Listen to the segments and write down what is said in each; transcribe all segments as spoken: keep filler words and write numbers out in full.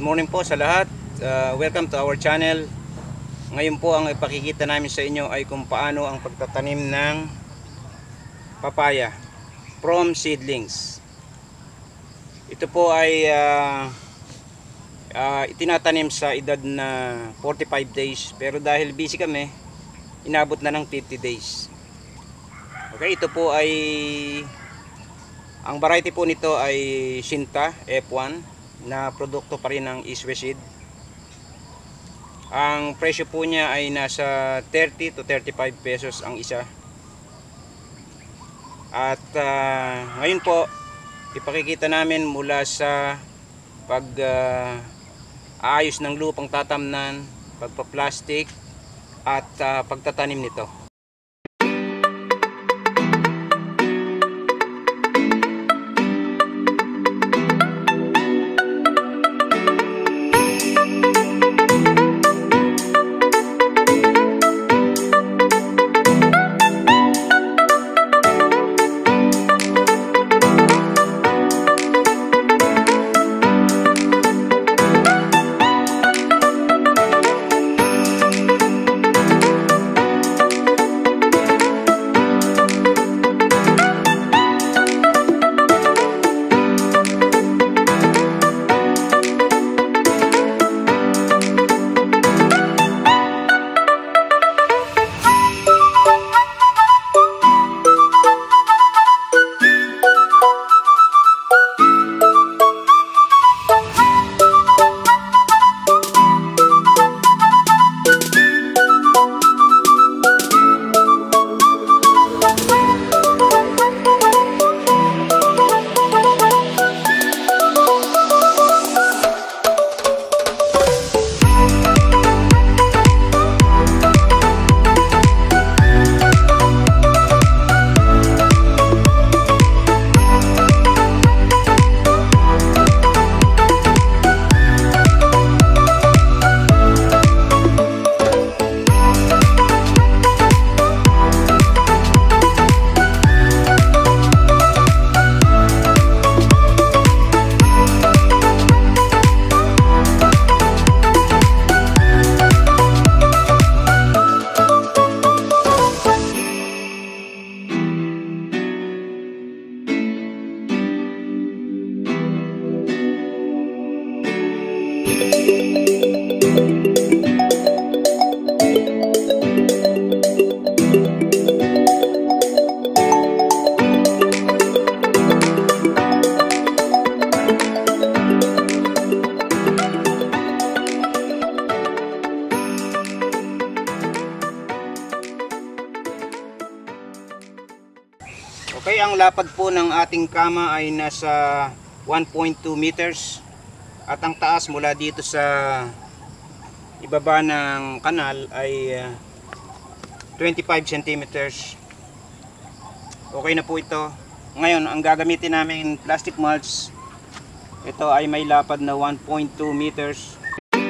morning po sa lahat. Uh, welcome to our channel. Ngayon po ang ipakikita namin sa inyo ay kung paano ang pagtatanim ng papaya from seedlings. Ito po ay uh, uh, itinatanim sa edad na forty-five days, pero dahil busy kami, inabot na ng fifty days. Okay, ito po ay ang variety po nito ay Shinta F one na produkto pa rin ng Iswe Seed. Ang presyo po niya ay nasa thirty to thirty-five pesos ang isa. At uh, ngayon po ipakikita namin mula sa pag uh, aayos ng lupang tatamnan, pagpa-plastic at uh, pagtatanim nito. Okay, ang lapad po ng ating kama ay nasa one point two meters at ang taas mula dito sa ibaba ng kanal ay uh, twenty-five centimeters. Okay na po ito. Ngayon, ang gagamitin namin plastic mulch, ito ay may lapad na one point two meters.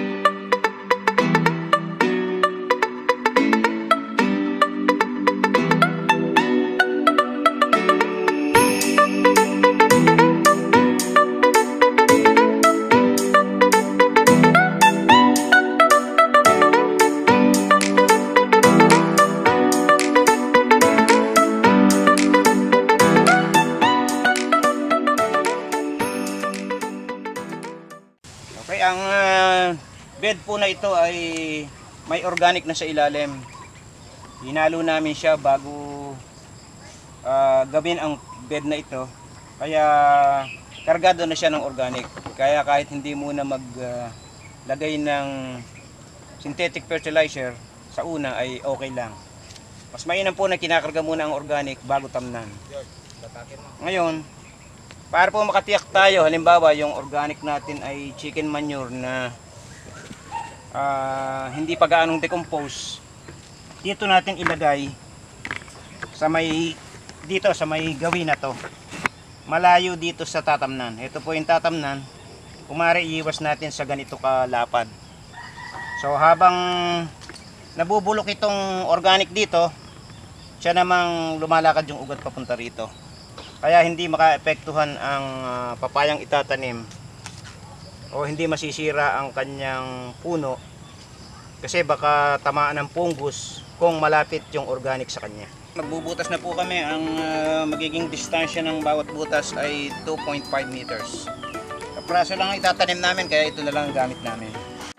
Okay, ang uh, bed po na ito ay may organic na sa ilalim. Hinalo namin siya bago uh, gawin ang bed na ito. Kaya kargado na siya ng organic. Kaya kahit hindi muna maglagay uh, ng synthetic fertilizer sa una ay okay lang. Mas mainam po na kinakarga muna ang organic bago tamnan. Ngayon, para po makatiyak tayo, halimbawa yung organic natin ay chicken manure na uh, hindi pa gaanong decompose, dito natin ilagay sa may dito sa may gawin na to, malayo dito sa tatamnan. Ito po yung tatamnan, kumari iiwas natin sa ganito kalapad. So habang nabubulok itong organic dito, siya namang lumalakad yung ugat papunta rito. Kaya hindi makaapektuhan ang uh, papayang itatanim o hindi masisira ang kanyang puno, kasi baka tamaan ng fungus kung malapit yung organic sa kanya. Magbubutas na po kami. Ang uh, magiging distansya ng bawat butas ay two point five meters. Kapraso lang ang itatanim namin, kaya ito na lang ang gamit namin.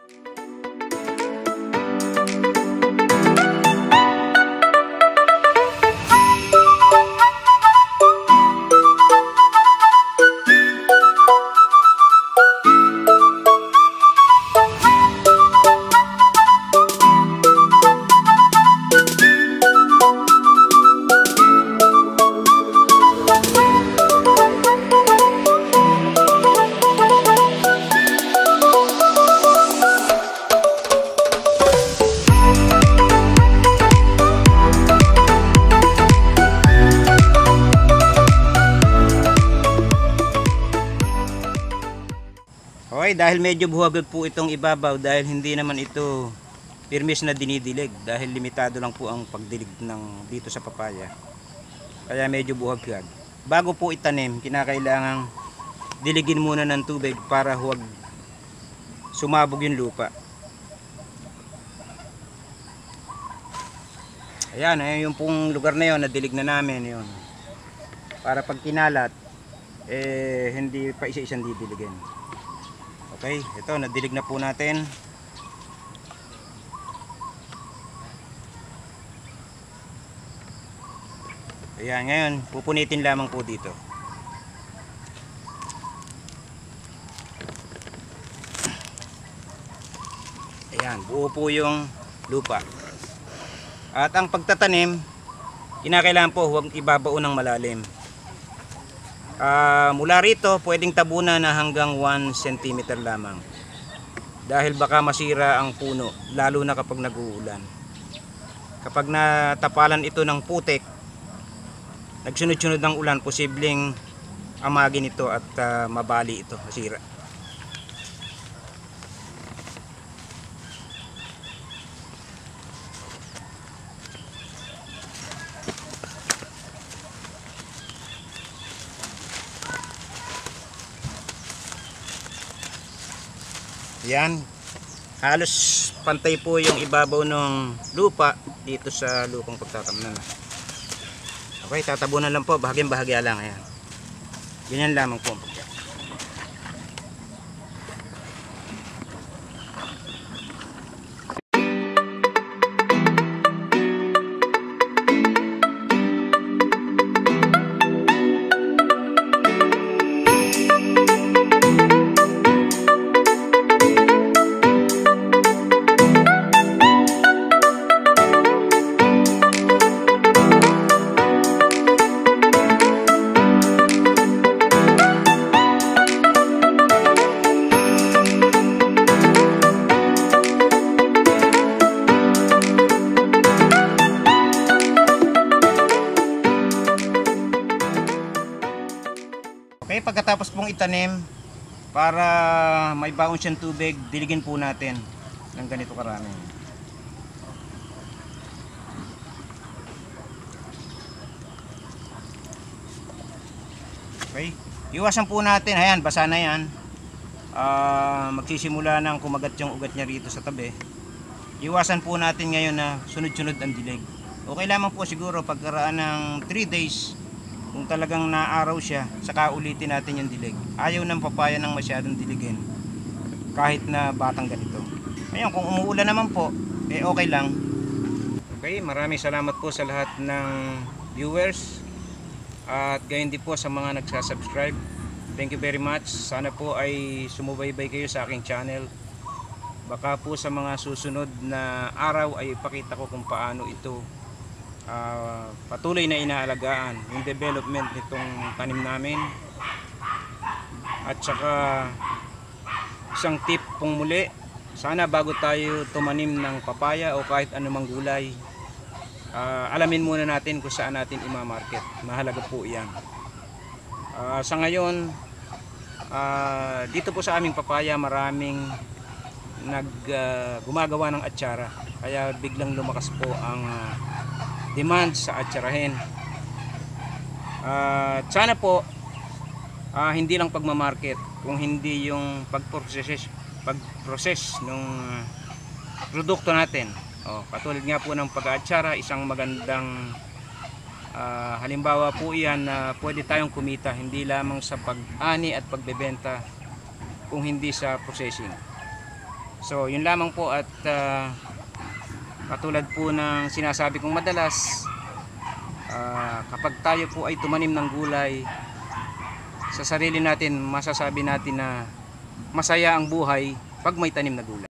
Okay, dahil medyo buwagag po itong ibabaw, dahil hindi naman ito permis na dinidilig, dahil limitado lang po ang pagdilig ng dito sa papaya, kaya medyo buwagag. Bago po itanim, kinakailangang diligin muna ng tubig para huwag sumabog yung lupa. Ayan, ayan yung pong lugar na yon, nadilig na namin yon, para pag kinalat eh hindi pa isa-isang didiligin. Okay, ito nadilig na po natin. Ayan, ngayon pupunitin lamang po dito. Ayan, buo po yung lupa. At ang pagtatanim, kinakailangan po huwag ibabaon ng malalim. Uh, mula rito pwedeng tabunan na hanggang one centimeter lamang, dahil baka masira ang puno, lalo na kapag nag-uulan. Kapag natapalan ito ng putik, nagsunod-sunod ng ulan, posibleng amagin ito at uh, mabali ito, masira. Yan, halos pantay po yung ibabaw ng lupa dito sa lupang pagtatamnan. Okay, tatabunan lang po, bahagyang bahagya lang. Ayan, ganyan lamang po. Okay, pagkatapos pong itanim, para may baon siyang tubig, diligin po natin ng ganito karami. Okay, iwasan po natin, ayan, basa na yan. Uh, magsisimula ng kumagat yung ugat niya rito sa tabi. Iwasan po natin ngayon na sunod-sunod ang dilig. Okay lamang po siguro pagkaraan ng three days, kung talagang naaraw siya, saka ulitin natin yung dilig. Ayaw ng papaya ng masyadong diligin, kahit na batang ganito. Ngayon, kung umuulan naman po, eh okay lang. Okay, maraming salamat po sa lahat ng viewers, at gayon din po sa mga nagsasubscribe. Thank you very much. Sana po ay sumubaybay kayo sa aking channel. Baka po sa mga susunod na araw ay ipakita ko kung paano ito Uh, patuloy na inaalagaan yung development nitong tanim namin. At saka isang tip pong muli, sana bago tayo tumanim ng papaya o kahit anumang gulay, uh, alamin muna natin kung saan natin i-market. Mahalaga po yan. Uh, sa ngayon, uh, dito po sa aming papaya maraming nag uh, gumagawa ng atsara, kaya biglang lumakas po ang uh, demand sa atsarahin. Uh, sana po uh, hindi lang pagmamarket, kung hindi yung pag-process pag-process ng produkto natin. Oh, katulad nga po ng pag-aatsara, isang magandang uh, halimbawa po iyan na pwede tayong kumita hindi lamang sa pag-ani at pagbebenta kung hindi sa processing. So yun lamang po, at uh, katulad po ng sinasabi kong madalas, uh, kapag tayo po ay tumanim ng gulay sa sarili natin, masasabi natin na masaya ang buhay pag may tanim na gulay.